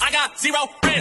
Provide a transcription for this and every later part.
I got zero friends.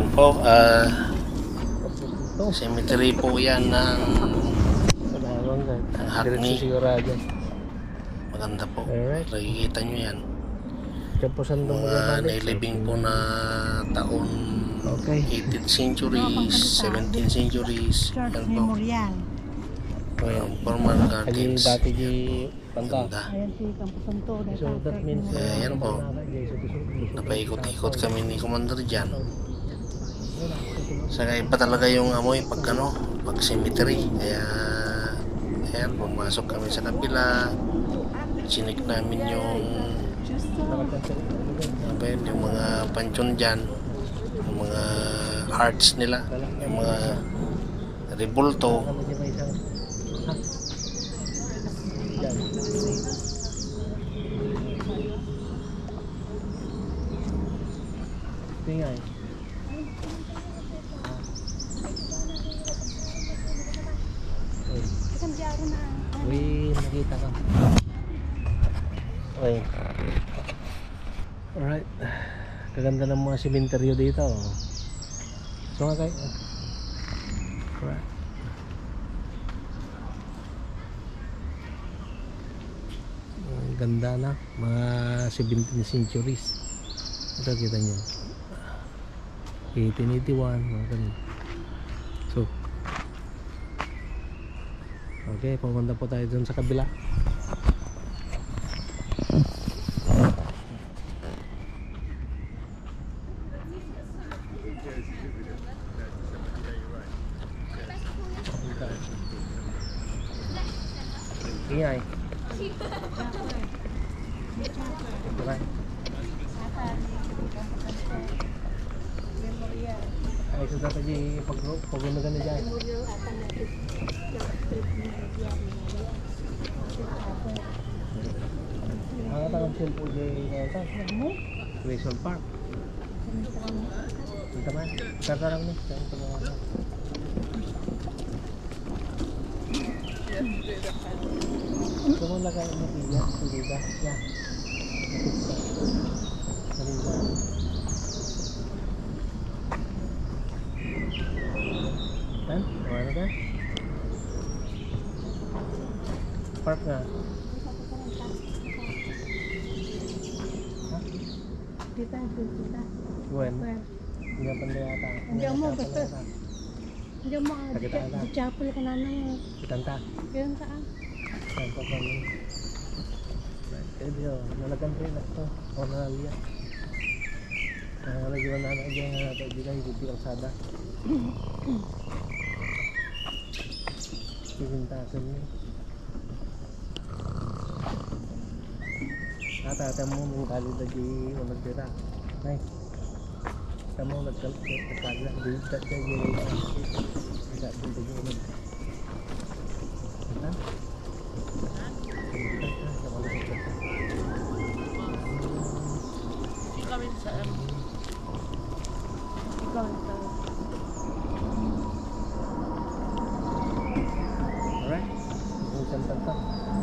Yan po, cemetery po yan ng Hackney. Maganda po. Nakikita nyo yan. Mga nailibing po na taon 18th centuries, 17th centuries. Yan po. Formal gardens. Ganda. So that means Yan po. Napaikot-ikot kami ni Commander dyan. Saka iba talaga yung amoy pag cemetery. Kaya ayan, pumasok kami sa kapila. Chinik namin yung mga pansyon dyan, yung mga arts nila, yung mga rebulto. Tingay. Uy, nakita ka. Okay. Alright. Kaganda ng mga sementeryo dito. So nga kayo. Alright. Ang ganda na. Mga 17th centuries. Ito kita nyo. 1881. Mga ganun. So. Okay, pumunta po tayo dun sa kabila. Ingay. Ay, so dapat di pag-unagan na dyan. Ang tanong simple dyan Grayson Park. Ito man, tatarang ni ito mo lagay mo iya, saliba ya. Saliba. Kan? Mana kan? Park nga. Kita. When? Hindi pandai ata. Hindi mo basta. Hindi mo di-chapel ka na na. Kitanta. Yan ka. Sampai kami. Kaya dia nalagan rin ako. O naliya. Lagi na anak aja yang ada di dalam di kalsada. Pintasan ni. Ata mo mong kali tadi ulag dira. Nay. Kamu nagkakala di tatay ni. Tidak pintu ulag. Nah. Alright, isang tanto.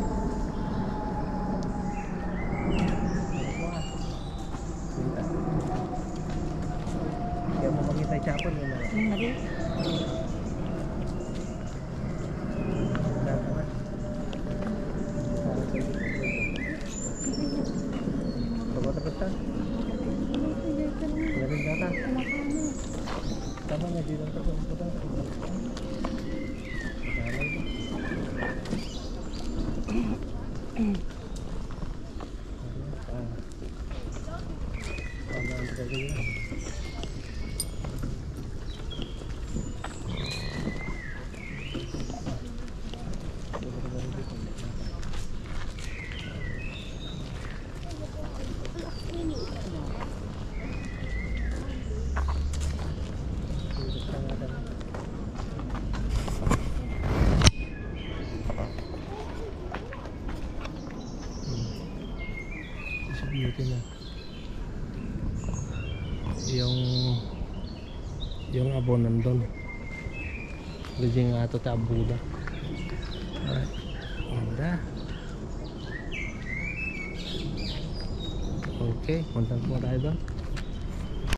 Kaya mo makita yung chapel yun na. Mali. Tama na dito ang pagkakumputang. Beauty na. Yung abon nandun. Gajing nga ito ta abuda. Alright. Ganda. Okay, punta po tayo doon.